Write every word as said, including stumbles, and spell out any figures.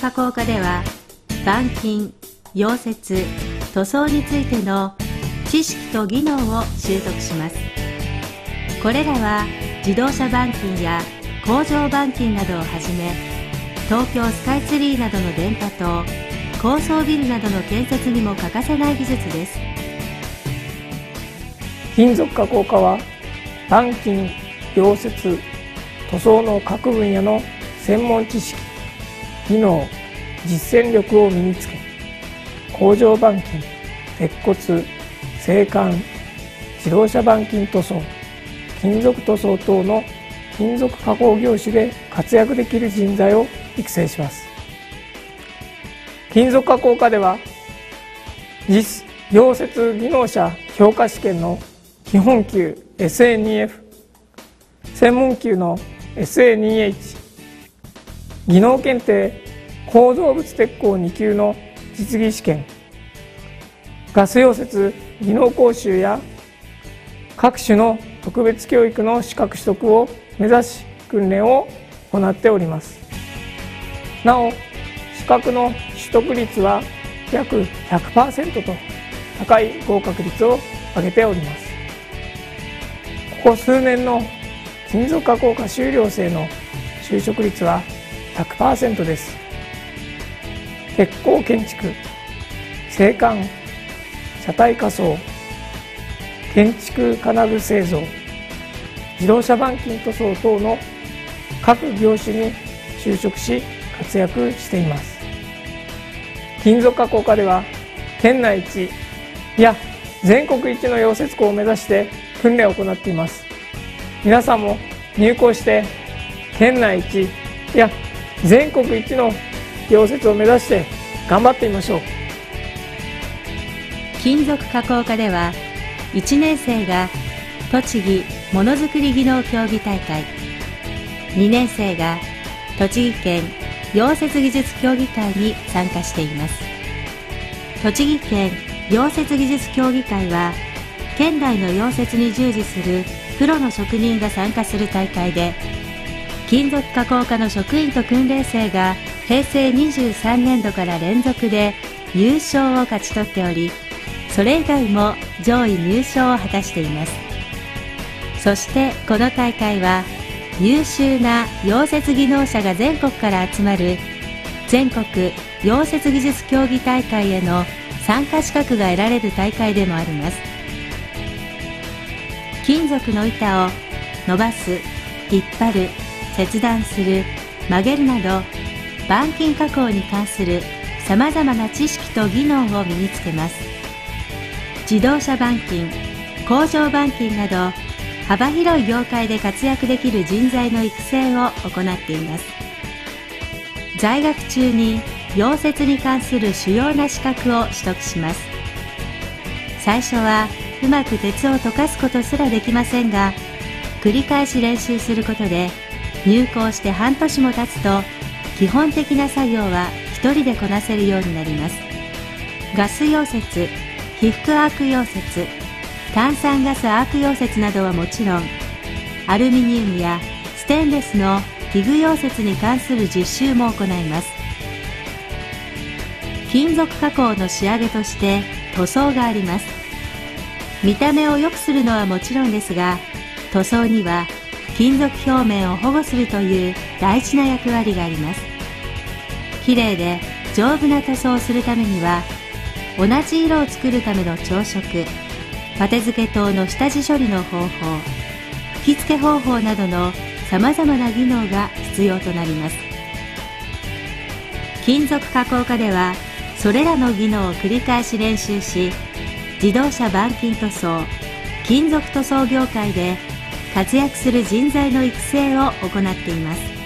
加工科では板金、溶接、塗装についての知識と技能を習得します。これらは自動車板金や工場板金などをはじめ、東京スカイツリーなどの電波塔、高層ビルなどの建設にも欠かせない技術です。 金属加工科は板金、溶接、塗装の各分野の専門知識、技能、実践力を身につけ、工場板金、鉄骨、製管、自動車板金塗装、金属塗装等の金属加工業種で活躍できる人材を育成します。金属加工科では実溶接技能者評価試験の基本級 エスエーツーエフ、専門級の エスエーツーエイチ、技能検定構造物鉄工に級の実技試験、ガス溶接技能講習や各種の特別教育の資格取得を目指し訓練を行っております。なお、資格の取得率は約 ひゃくパーセント と高い合格率を上げております。ここ数年の金属加工科修了生の就職率は ひゃくパーセント です。鉄工建築、製管、車体加装、建築金具製造、自動車板金塗装等の各業種に就職し活躍しています。金属加工科では県内一いや全国一の溶接工を目指して訓練を行っています。皆さんも入校して県内一いや全国一の溶接を目指して頑張ってみましょう。 金属加工科ではいちねん生が栃木ものづくり技能競技大会、にねん生が栃木県溶接技術競技会に参加しています。栃木県溶接技術競技会は県内の溶接に従事するプロの職人が参加する大会で、金属加工科の職員と訓練生がへいせいにじゅうさんねんどから連続で優勝を勝ち取っており、それ以外も上位入賞を果たしています。そしてこの大会は優秀な溶接技能者が全国から集まる全国溶接技術競技大会への参加資格が得られる大会でもあります。金属の板を伸ばす、引っ張る、切断する、曲げるなど板金加工に関するさまざまな知識と技能を身につけます。自動車板金、工場板金など幅広い業界で活躍できる人材の育成を行っています。在学中に溶接に関する主要な資格を取得します。最初はうまく鉄を溶かすことすらできませんが、繰り返し練習することで入校して半年も経つと基本的な作業は一人でこなせるようになります。ガス溶接、被覆アーク溶接、炭酸ガスアーク溶接などはもちろん、アルミニウムやステンレスのピグ溶接に関する実習も行います。金属加工の仕上げとして塗装があります。見た目を良くするのはもちろんですが、塗装には金属表面を保護するという大事な役割があります。きれいで丈夫な塗装をするためには、同じ色を作るための調色、パテ付け等の下地処理の方法、吹き付け方法などのさまざまな技能が必要となります。金属加工科ではそれらの技能を繰り返し練習し、自動車板金塗装、金属塗装業界で活躍する人材の育成を行っています。